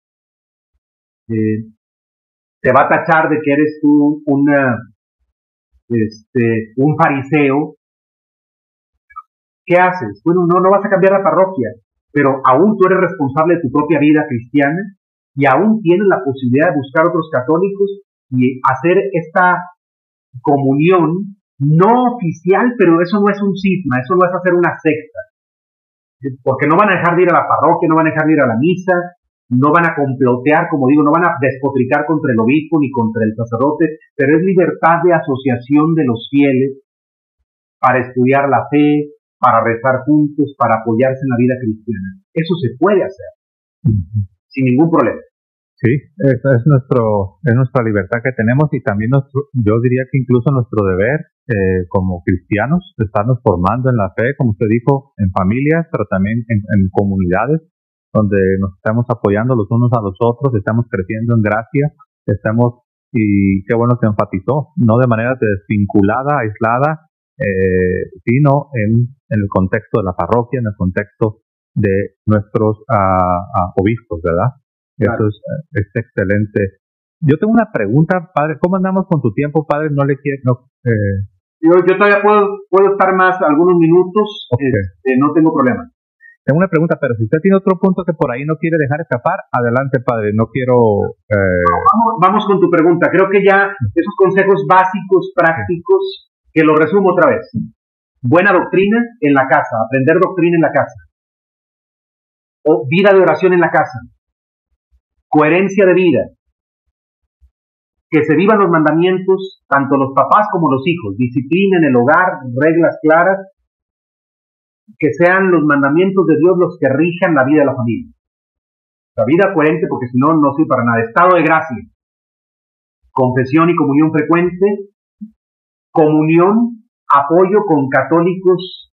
eh, te va a tachar de que eres tú una, este, un fariseo. ¿Qué haces? Bueno, no, no vas a cambiar la parroquia, pero aún tú eres responsable de tu propia vida cristiana y aún tienes la posibilidad de buscar otros católicos y hacer esta comunión no oficial, pero eso no es un cisma, eso no es hacer una secta, porque no van a dejar de ir a la parroquia, no van a dejar de ir a la misa, no van a complotear, como digo, no van a despotricar contra el obispo ni contra el sacerdote, pero es libertad de asociación de los fieles para estudiar la fe, para rezar juntos, para apoyarse en la vida cristiana. Eso se puede hacer, uh-huh, sin ningún problema. Sí, esa es nuestro, es nuestra libertad que tenemos y también nuestro, yo diría que incluso nuestro deber eh, como cristianos, de estarnos formando en la fe, como usted dijo, en familias, pero también en, en comunidades, donde nos estamos apoyando los unos a los otros, estamos creciendo en gracia, estamos, y qué bueno que enfatizó, no de manera desvinculada, aislada, eh, sino en, en el contexto de la parroquia, en el contexto de nuestros uh, uh, obispos, ¿verdad? Claro. Eso es, es excelente. Yo tengo una pregunta, padre. ¿Cómo andamos con tu tiempo, padre? No le quiero... No, eh. yo, yo todavía puedo, puedo estar más algunos minutos. Okay. Eh, no tengo problema. Tengo una pregunta, pero si usted tiene otro punto que por ahí no quiere dejar escapar, adelante, padre. No quiero... Eh... Vamos, vamos con tu pregunta. Creo que ya esos consejos básicos, prácticos, que lo resumo otra vez. Buena doctrina en la casa, aprender doctrina en la casa. O vida de oración en la casa. Coherencia de vida, que se vivan los mandamientos, tanto los papás como los hijos, disciplina en el hogar, reglas claras, que sean los mandamientos de Dios los que rijan la vida de la familia. La vida coherente, porque si no, no sirve para nada. Estado de gracia, confesión y comunión frecuente, comunión, apoyo con católicos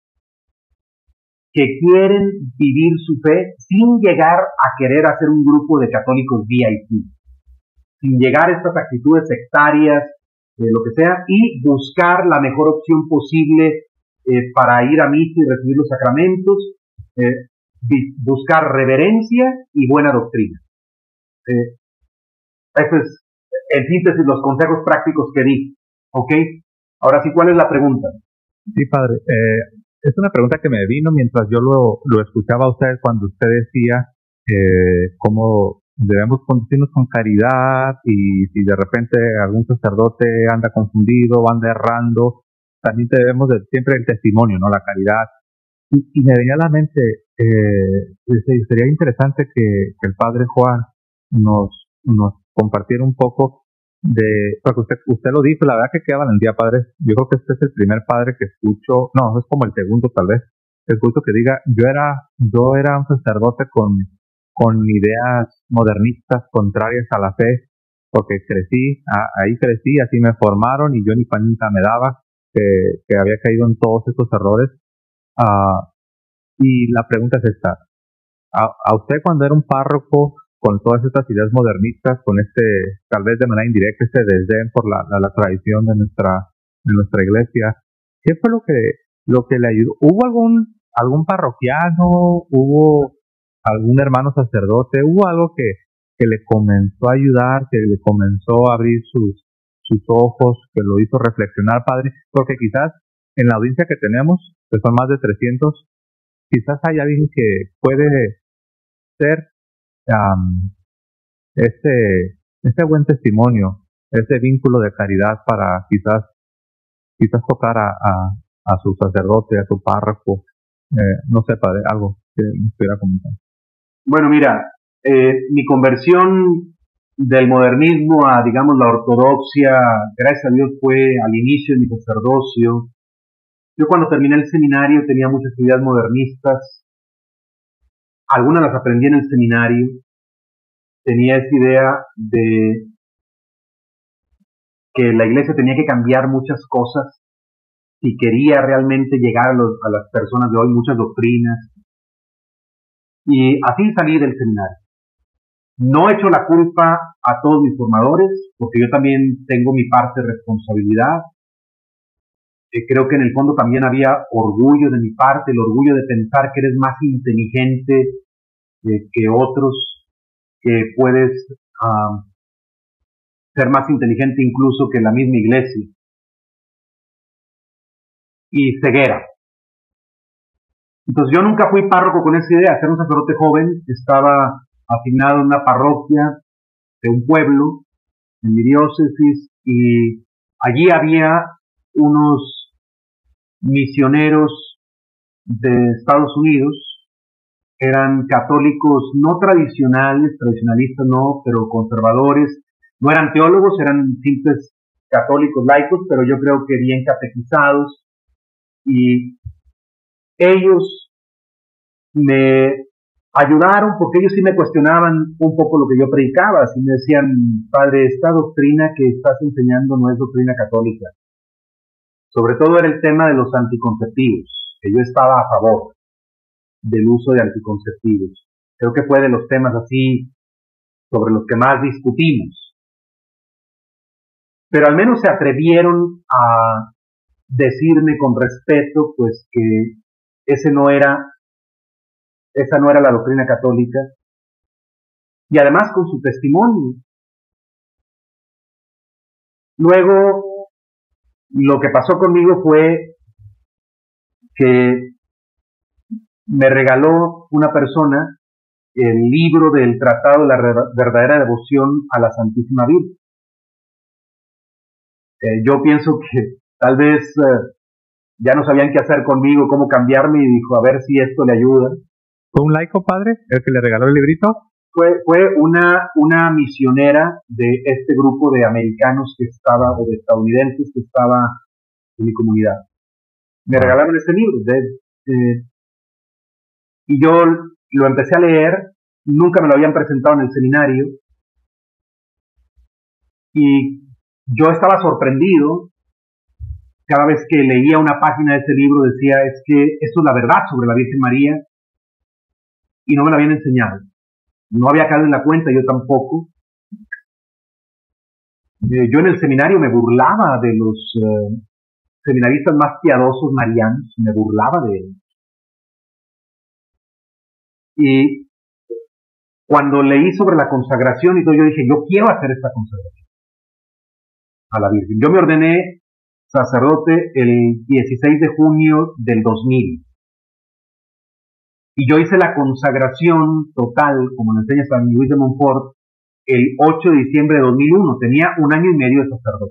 que quieren vivir su fe sin llegar a querer hacer un grupo de católicos V I P, sin llegar a estas actitudes sectarias, eh, lo que sea, y buscar la mejor opción posible eh, para ir a misa y recibir los sacramentos, eh, buscar reverencia y buena doctrina. Eh, eso es, en síntesis, los consejos prácticos que di. ¿Ok? Ahora sí, ¿cuál es la pregunta? Sí, padre. Eh... Es una pregunta que me vino mientras yo lo, lo escuchaba a usted cuando usted decía eh, cómo debemos conducirnos con caridad y si de repente algún sacerdote anda confundido o anda errando, también debemos de siempre el testimonio, ¿no? La caridad. Y, y me venía a la mente, eh, sería interesante que, que el padre Juan nos, nos compartiera un poco de, porque usted, usted lo dijo, la verdad que queda valentía, padre. Yo creo que este es el primer padre que escucho, no, es como el segundo tal vez, escucho que diga, yo era, yo era un sacerdote con, con ideas modernistas contrarias a la fe, porque crecí, a, ahí crecí, así me formaron y yo ni panita me daba, que, que había caído en todos estos errores. Uh, y la pregunta es esta, a, a usted cuando era un párroco, con todas estas ideas modernistas, con este, tal vez de manera indirecta, este desdén por la, la, la tradición de nuestra, de nuestra iglesia, ¿qué fue lo que, lo que le ayudó? ¿Hubo algún, algún parroquiano, hubo algún hermano sacerdote, hubo algo que, que le comenzó a ayudar, que le comenzó a abrir sus, sus ojos, que lo hizo reflexionar, padre? Porque quizás en la audiencia que tenemos, que son más de trescientos, quizás hay alguien que puede ser Um, ese, ese buen testimonio, ese vínculo de caridad para quizás quizás tocar a, a, a su sacerdote, a su párroco, eh, no sé, padre, algo que me pudiera comentar. Bueno, mira, eh, mi conversión del modernismo a, digamos, la ortodoxia, gracias a Dios, fue al inicio de mi sacerdocio, Yo cuando terminé el seminario tenía muchas ideas modernistas, algunas las aprendí en el seminario, tenía esa idea de que la iglesia tenía que cambiar muchas cosas si quería realmente llegar a, los, a las personas de hoy, muchas doctrinas, y así salí del seminario. No echo la culpa a todos mis formadores, porque yo también tengo mi parte de responsabilidad. Eh, creo que en el fondo también había orgullo de mi parte, el orgullo de pensar que eres más inteligente eh, que otros, que puedes uh, ser más inteligente incluso que la misma iglesia. Y ceguera. Entonces yo nunca fui párroco con esa idea, ser un sacerdote joven. Estaba asignado en una parroquia de un pueblo, en mi diócesis, y allí había unos misioneros de Estados Unidos, eran católicos no tradicionales, tradicionalistas no, pero conservadores, no eran teólogos, eran simples católicos laicos, pero yo creo que bien catequizados, y ellos me ayudaron porque ellos sí me cuestionaban un poco lo que yo predicaba, así me decían: padre, esta doctrina que estás enseñando no es doctrina católica. Sobre todo era el tema de los anticonceptivos, que yo estaba a favor del uso de anticonceptivos. Creo que fue de los temas así sobre los que más discutimos. Pero al menos se atrevieron a decirme con respeto, pues, que ese no era, esa no era la doctrina católica, y además con su testimonio. Luego, lo que pasó conmigo fue que me regaló una persona el libro del Tratado de la Verdadera Devoción a la Santísima Virgen. Eh, yo pienso que tal vez eh, ya no sabían qué hacer conmigo, cómo cambiarme, y dijo, a ver si esto le ayuda. ¿Fue un laico, padre, el que le regaló el librito? Fue, fue una, una misionera de este grupo de americanos que estaba, o de estadounidenses que estaba en mi comunidad. Me ah. regalaron este libro, de, eh, y yo lo empecé a leer. Nunca me lo habían presentado en el seminario, y yo estaba sorprendido. Cada vez que leía una página de ese libro decía, es que esto es la verdad sobre la Virgen María, y no me la habían enseñado. No había caído en la cuenta, yo tampoco. Eh, yo en el seminario me burlaba de los eh, seminaristas más piadosos marianos, me burlaba de ellos. Y cuando leí sobre la consagración y todo, yo dije, yo quiero hacer esta consagración a la Virgen. Yo me ordené sacerdote el dieciséis de junio del dos mil. Y yo hice la consagración total, como lo enseña San Luis de Montfort, el ocho de diciembre de dos mil uno. Tenía un año y medio de sacerdote.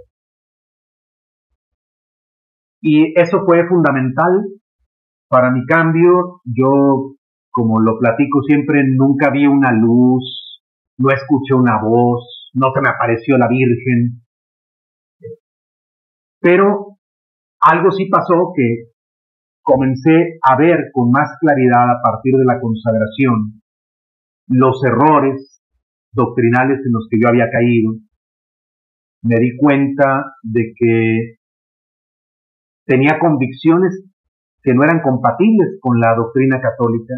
Y eso fue fundamental para mi cambio. Yo, como lo platico siempre, nunca vi una luz, no escuché una voz, no se me apareció la Virgen. Pero algo sí pasó, que comencé a ver con más claridad a partir de la consagración los errores doctrinales en los que yo había caído. Me di cuenta de que tenía convicciones que no eran compatibles con la doctrina católica,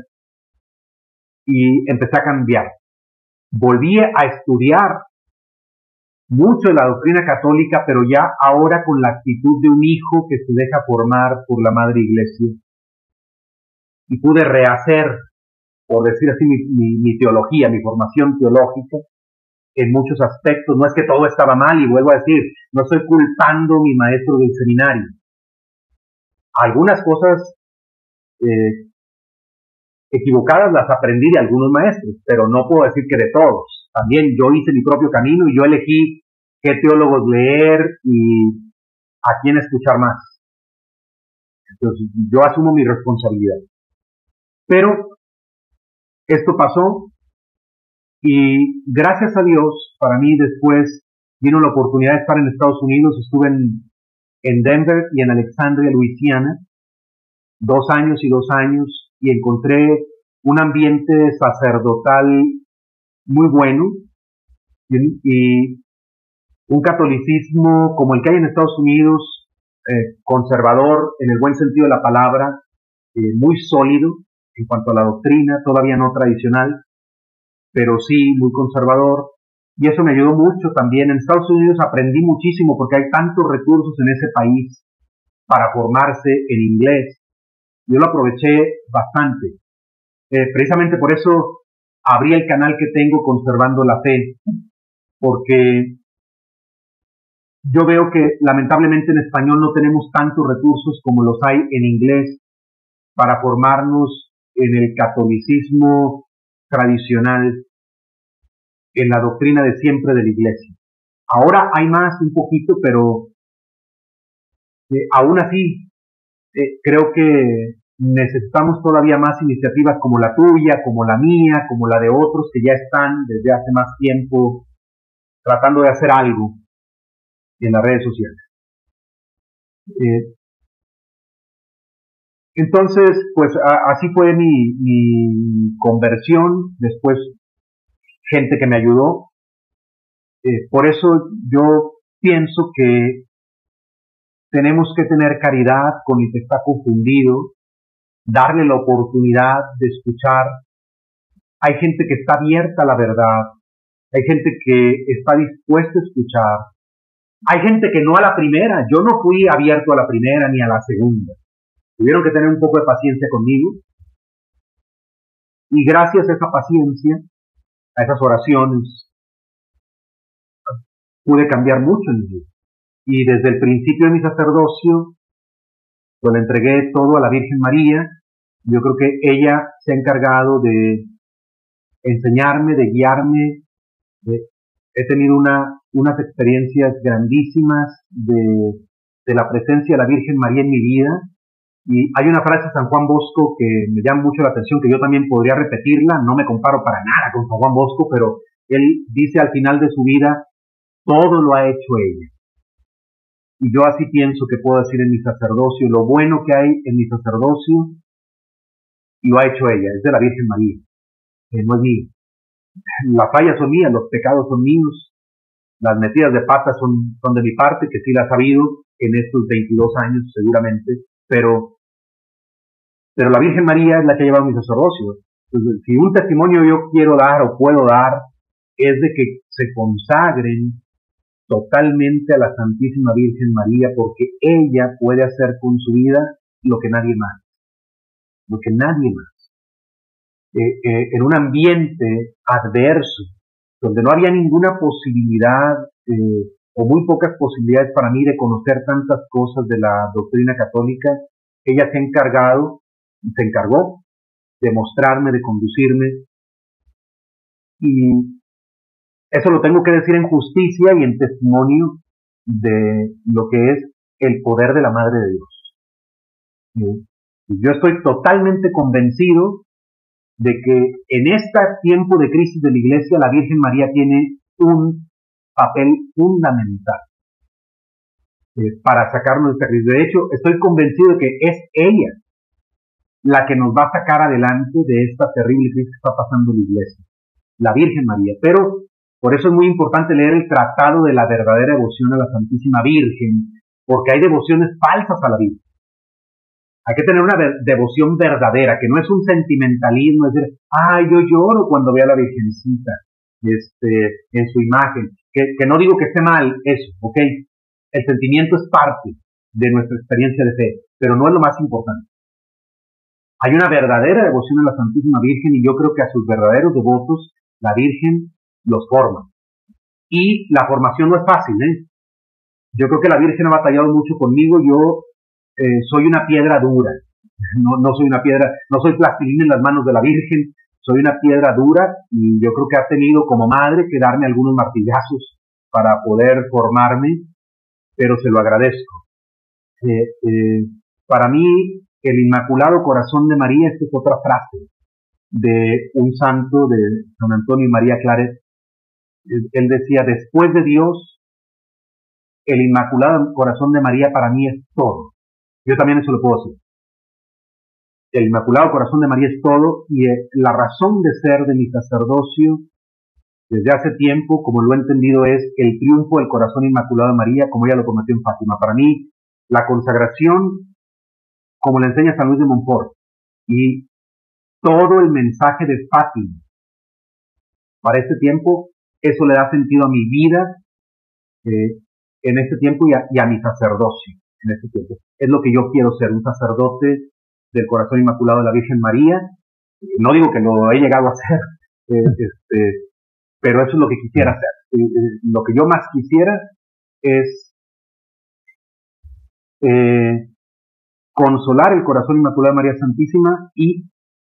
y empecé a cambiar. Volví a estudiar mucho de la doctrina católica, pero ya ahora con la actitud de un hijo que se deja formar por la Madre Iglesia. Y pude rehacer, por decir así, mi, mi, mi teología, mi formación teológica, en muchos aspectos. No es que todo estaba mal, y vuelvo a decir, no estoy culpando a mi maestro del seminario. Algunas cosas eh, equivocadas las aprendí de algunos maestros, pero no puedo decir que de todos. También yo hice mi propio camino, y yo elegí qué teólogos leer y a quién escuchar más. Entonces yo asumo mi responsabilidad. Pero esto pasó, y gracias a Dios, para mí después vino la oportunidad de estar en Estados Unidos. Estuve en, en Denver y en Alexandria, Luisiana, dos años y dos años, y encontré un ambiente sacerdotal muy bueno, y, y un catolicismo como el que hay en Estados Unidos, eh, conservador en el buen sentido de la palabra, eh, muy sólido en cuanto a la doctrina, todavía no tradicional, pero sí muy conservador, y eso me ayudó mucho también. En Estados Unidos aprendí muchísimo porque hay tantos recursos en ese país para formarse en inglés. Yo lo aproveché bastante. Eh, precisamente por eso abrí el canal que tengo, Conservando la Fe, porque yo veo que lamentablemente en español no tenemos tantos recursos como los hay en inglés para formarnos en el catolicismo tradicional, en la doctrina de siempre de la Iglesia. Ahora hay más un poquito, pero eh, aún así eh, creo que necesitamos todavía más iniciativas como la tuya, como la mía, como la de otros que ya están desde hace más tiempo tratando de hacer algo en las redes sociales. Eh, entonces, pues a, así fue mi, mi conversión. Después, gente que me ayudó. Eh, por eso yo pienso que tenemos que tener caridad con el que está confundido, darle la oportunidad de escuchar. Hay gente que está abierta a la verdad, hay gente que está dispuesta a escuchar, hay gente que no a la primera. Yo no fui abierto a la primera ni a la segunda. Tuvieron que tener un poco de paciencia conmigo, y gracias a esa paciencia, a esas oraciones, pude cambiar mucho en mi vida. Y desde el principio de mi sacerdocio, pues le entregué todo a la Virgen María. Yo creo que ella se ha encargado de enseñarme, de guiarme. De, he tenido una, unas experiencias grandísimas de, de la presencia de la Virgen María en mi vida. Y hay una frase de San Juan Bosco que me llama mucho la atención, que yo también podría repetirla. No me comparo para nada con San Juan Bosco, pero él dice al final de su vida: todo lo ha hecho ella. Y yo así pienso que puedo decir en mi sacerdocio: lo bueno que hay en mi sacerdocio lo ha hecho ella, es de la Virgen María, eh, no es mío. Las fallas son mías, los pecados son míos, las metidas de pata son, son de mi parte, que sí las ha habido en estos veintidós años seguramente, pero, pero la Virgen María es la que ha llevado mi sacerdocio. Entonces, si un testimonio yo quiero dar o puedo dar, es de que se consagren totalmente a la Santísima Virgen María, porque ella puede hacer con su vida lo que nadie más, lo que nadie más. Eh, eh, en un ambiente adverso, donde no había ninguna posibilidad eh, o muy pocas posibilidades para mí de conocer tantas cosas de la doctrina católica, ella se ha encargado, se encargó de mostrarme, de conducirme, y eso lo tengo que decir en justicia y en testimonio de lo que es el poder de la Madre de Dios. ¿Sí? Yo estoy totalmente convencido de que en este tiempo de crisis de la Iglesia, la Virgen María tiene un papel fundamental eh, para sacarnos de esta crisis. De hecho, estoy convencido de que es ella la que nos va a sacar adelante de esta terrible crisis que está pasando en la Iglesia, la Virgen María. Pero por eso es muy importante leer el Tratado de la Verdadera Devoción a la Santísima Virgen, porque hay devociones falsas a la Virgen. Hay que tener una devoción verdadera, que no es un sentimentalismo, es decir, ay, yo lloro cuando veo a la Virgencita este, en su imagen, que, que no digo que esté mal eso, ¿ok? El sentimiento es parte de nuestra experiencia de fe, pero no es lo más importante. Hay una verdadera devoción a la Santísima Virgen, y yo creo que a sus verdaderos devotos la Virgen los forma. Y la formación no es fácil, ¿eh? Yo creo que la Virgen ha batallado mucho conmigo. Yo Eh, soy una piedra dura, no, no soy una piedra, no soy plastilina en las manos de la Virgen, soy una piedra dura, y yo creo que ha tenido como madre que darme algunos martillazos para poder formarme, pero se lo agradezco. Eh, eh, para mí, el Inmaculado Corazón de María, esta es otra frase de un santo, de San Antonio y María Claret. Él decía: después de Dios, el Inmaculado Corazón de María para mí es todo. Yo también eso lo puedo decir. el Inmaculado Corazón de María es todo, y eh, la razón de ser de mi sacerdocio desde hace tiempo, como lo he entendido, es el triunfo del Corazón Inmaculado de María, como ella lo prometió en Fátima. Para mí, la consagración, como la enseña San Luis de Montfort, y todo el mensaje de Fátima para este tiempo, eso le da sentido a mi vida eh, en este tiempo y a, y a mi sacerdocio en este tiempo. Es lo que yo quiero ser, un sacerdote del Corazón Inmaculado de la Virgen María. No digo que lo he llegado a ser, eh, este, pero eso es lo que quisiera hacer. Eh, eh, lo que yo más quisiera es eh, consolar el Corazón Inmaculado de María Santísima y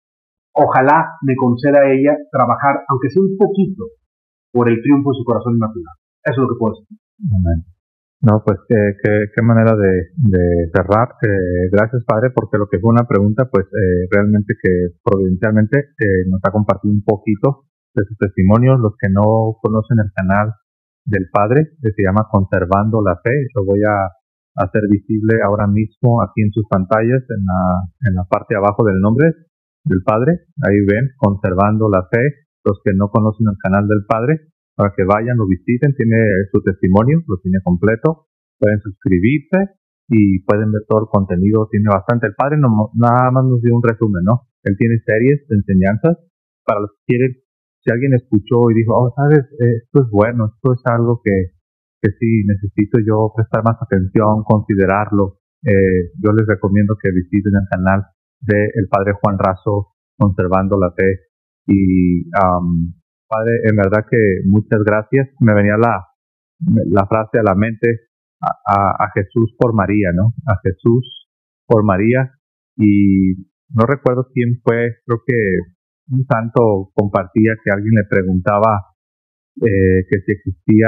ojalá me conceda a ella trabajar, aunque sea un poquito, por el triunfo de su Corazón Inmaculado. Eso es lo que puedo decir. Amén. No, pues qué, qué, qué manera de, de cerrar. Eh, gracias, Padre, porque lo que fue una pregunta, pues eh, realmente que providencialmente eh, nos ha compartido un poquito de su testimonio. Los que no conocen el canal del Padre, que se llama Conservando la Fe, lo voy a hacer visible ahora mismo aquí en sus pantallas, en la, en la parte de abajo del nombre del Padre. Ahí ven, Conservando la Fe. Los que no conocen el canal del Padre, para que vayan, lo visiten, tiene su testimonio, lo tiene completo, pueden suscribirse y pueden ver todo el contenido, tiene bastante. El Padre no, nada más nos dio un resumen, ¿no? Él tiene series de enseñanzas para los que quieren, si alguien escuchó y dijo, oh, sabes, esto es bueno, esto es algo que, que sí, necesito yo prestar más atención, considerarlo, eh, yo les recomiendo que visiten el canal del Padre Juan Razo, Conservando la Fe. Y um, Padre, en verdad que muchas gracias. Me venía la, la frase a la mente, a, a, a Jesús por María, ¿no? A Jesús por María. Y no recuerdo quién fue, creo que un santo compartía que alguien le preguntaba eh, que si existía,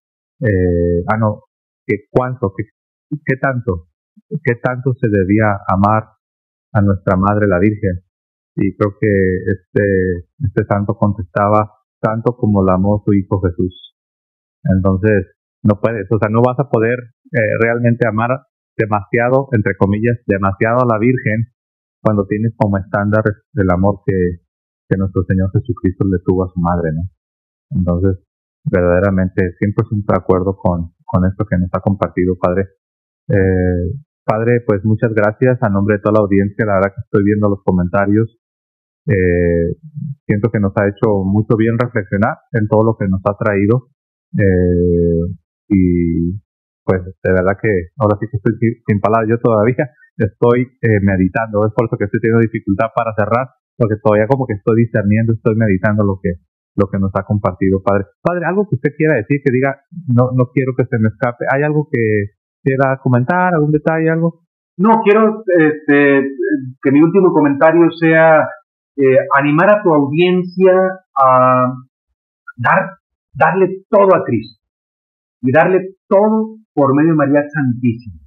eh, ah no, que cuánto, que, qué tanto, qué tanto se debía amar a nuestra Madre la Virgen. Y creo que este, este santo contestaba, tanto como la amó su Hijo Jesús. Entonces, no puedes, o sea, no vas a poder eh, realmente amar demasiado, entre comillas, demasiado a la Virgen cuando tienes como estándar el amor que, que nuestro Señor Jesucristo le tuvo a su madre, ¿no? Entonces, verdaderamente, siempre estoy de acuerdo con, con esto que nos ha compartido, Padre. Eh, Padre, pues muchas gracias a nombre de toda la audiencia. La verdad que estoy viendo los comentarios. Eh, siento que nos ha hecho mucho bien reflexionar en todo lo que nos ha traído. Eh, y pues de verdad que ahora sí que estoy sin, sin palabras. Yo todavía estoy eh, meditando. Es por eso que estoy teniendo dificultad para cerrar, porque todavía como que estoy discerniendo, estoy meditando lo que lo que nos ha compartido, Padre. Padre, algo que usted quiera decir, que diga, no no quiero que se me escape. ¿Hay algo que quiera comentar, algún detalle, algo? No, quiero este, que mi último comentario sea eh, animar a tu audiencia a dar, darle todo a Cristo y darle todo por medio de María Santísima.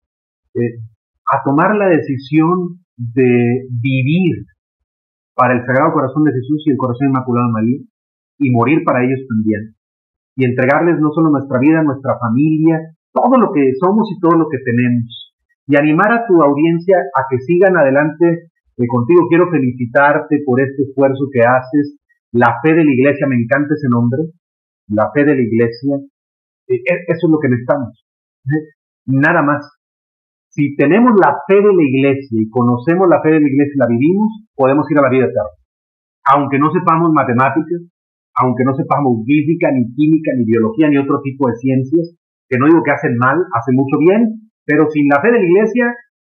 Eh, a tomar la decisión de vivir para el Sagrado Corazón de Jesús y el Corazón Inmaculado de María y morir para ellos también. Y entregarles no solo nuestra vida, nuestra familia, todo lo que somos y todo lo que tenemos. Y animar a tu audiencia a que sigan adelante eh, contigo. Quiero felicitarte por este esfuerzo que haces. La fe de la Iglesia, me encanta ese nombre. La fe de la Iglesia. Eh, eso es lo que necesitamos. ¿Eh? Nada más. Si tenemos la fe de la Iglesia y conocemos la fe de la Iglesia y la vivimos, podemos ir a la vida eterna. Aunque no sepamos matemáticas, aunque no sepamos física, ni química, ni biología, ni otro tipo de ciencias, que no digo que hacen mal, hacen mucho bien, pero sin la fe de la Iglesia,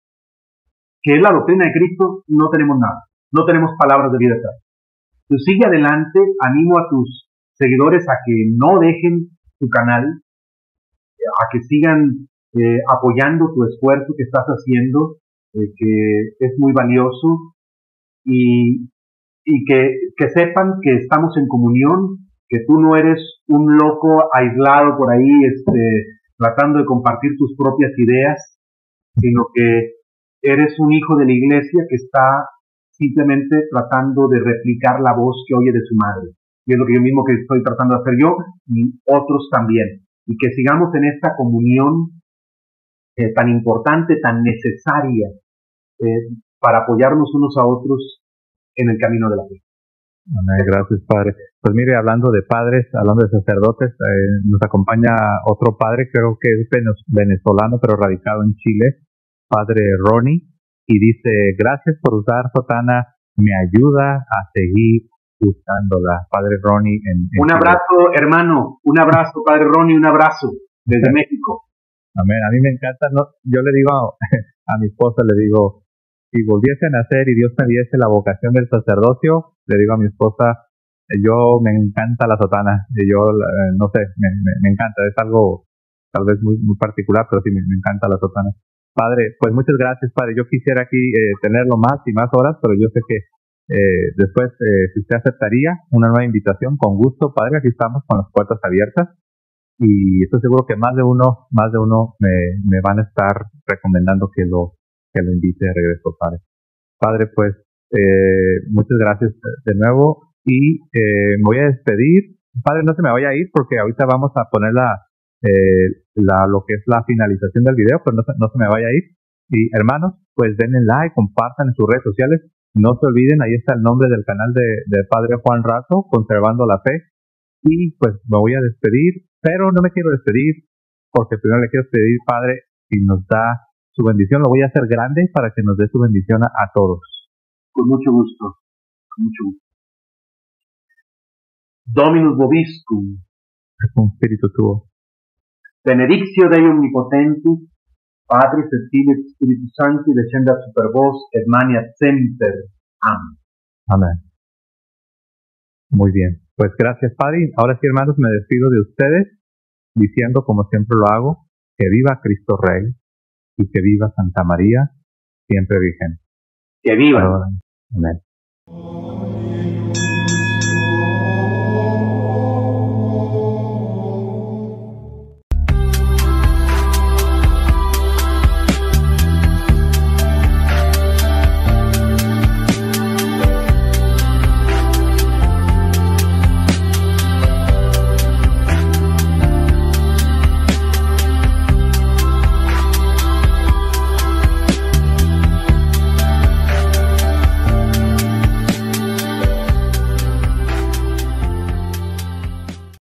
que es la doctrina de Cristo, no tenemos nada. No tenemos palabras de vida eterna. Entonces sigue adelante, animo a tus seguidores a que no dejen tu canal, a que sigan eh, apoyando tu esfuerzo que estás haciendo, eh, que es muy valioso, y, y que, que sepan que estamos en comunión, que tú no eres un loco aislado por ahí, este, tratando de compartir tus propias ideas, sino que eres un hijo de la Iglesia que está simplemente tratando de replicar la voz que oye de su madre. Y es lo que yo mismo que estoy tratando de hacer yo y otros también. Y que sigamos en esta comunión eh, tan importante, tan necesaria, eh, para apoyarnos unos a otros en el camino de la fe. Amén, gracias, Padre. Pues mire, hablando de padres, hablando de sacerdotes, eh, nos acompaña otro padre, creo que es venezolano, pero radicado en Chile, Padre Ronnie, y dice: gracias por usar sotana, me ayuda a seguir usándola. Padre Ronnie en, en Un Chile. abrazo, hermano, un abrazo, Padre Ronnie, un abrazo desde México. Amén, a mí me encanta, no, yo le digo a, a mi esposa, le digo, si volviese a nacer y Dios me diese la vocación del sacerdocio, le digo a mi esposa, eh, yo me encanta la sotana, y yo, eh, no sé, me, me, me encanta, es algo tal vez muy, muy particular, pero sí me, me encanta la sotana. Padre, pues muchas gracias, Padre. Yo quisiera aquí eh, tenerlo más y más horas, pero yo sé que eh, después, eh, si usted aceptaría una nueva invitación, con gusto, Padre, aquí estamos con las puertas abiertas. Y estoy seguro que más de uno, más de uno me, me van a estar recomendando que lo, que lo invite de regreso, Padre. Padre, pues, eh, muchas gracias de nuevo y eh, me voy a despedir. Padre, no se me vaya a ir porque ahorita vamos a poner la, eh, la, lo que es la finalización del video, pero no, no se me vaya a ir. Y hermanos, pues denle like, compartan en sus redes sociales. No se olviden, ahí está el nombre del canal de, de Padre Juan Razo, Conservando la Fe. Y pues me voy a despedir, pero no me quiero despedir porque primero le quiero pedir, Padre, si nos da su bendición. Lo voy a hacer grande para que nos dé su bendición a, a todos. Con mucho gusto, con mucho gusto. Dominus vobiscum. Un espíritu tuo. Benedictio Dei Omnipotentus, Patris et Filii et Spiritus Sancti, descendat super vos et maniat semper. Amén. Amén. Muy bien. Pues gracias, Padre. Ahora sí, hermanos, me despido de ustedes diciendo, como siempre lo hago, que viva Cristo Rey y que viva Santa María, siempre Virgen. Que viva. Amén.